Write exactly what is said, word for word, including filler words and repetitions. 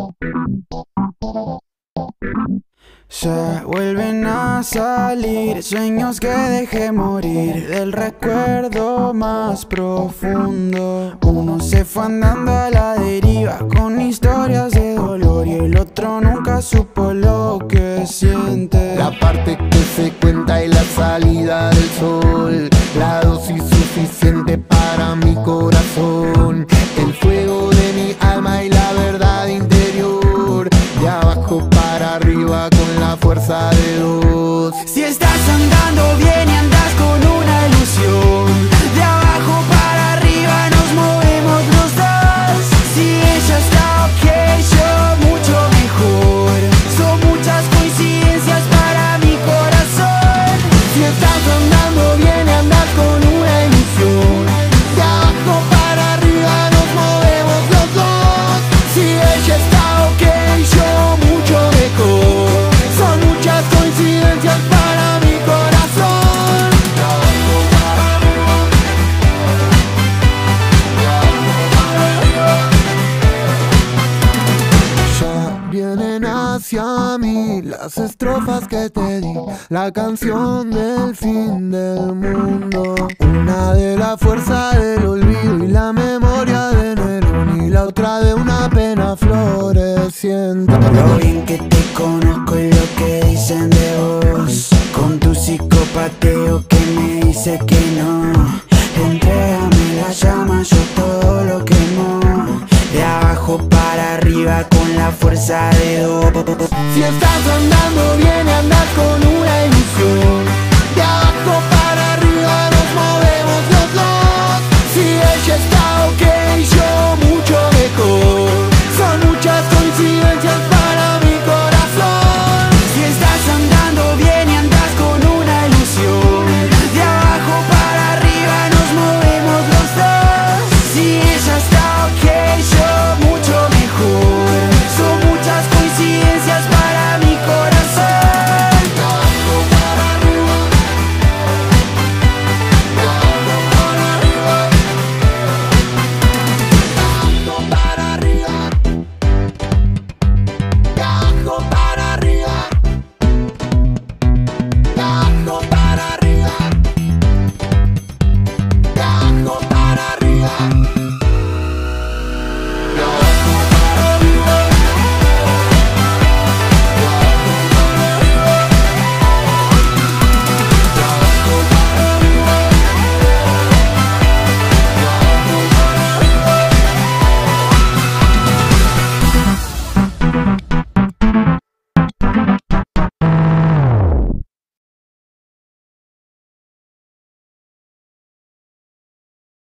Se vuelven a salir sueños que dejé morir del recuerdo más profundo. Uno se fue andando a la deriva con historias de dolor y el otro nunca supo lo que siente. La parte que se cuenta es la salida del sol, la dosis suficiente para mi corazón, el fuego de mi alma y la verdad interior, de abajo para arriba con la fuerza de dos. Si estás andando bien y andas con una ilusión, de abajo para arriba nos movemos los dos. Si ella está ok, yo mucho mejor. Son muchas coincidencias para mi corazón. Si estás andando bien y andas con una ilusión, de abajo para arriba nos movemos los dos. Si ella está ok, yo mucho mejor. Son muchas coincidencias para mi corazón. De abajo para arriba, de abajo para arriba. Ya vienen hacia mí las estrofas que te di, la canción del fin del mundo, una de la fuerza del olvido y la memoria de Nerón, y la otra de una pena floreciente. Lo bien que te conozco y lo que dicen de vos, con tu psicopateo que me dice que no. Entrégame la llama, yo todo lo quemo, de abajo para arriba con la fuerza de dos. Si estás andando bien y andas con una ilusión, de abajo para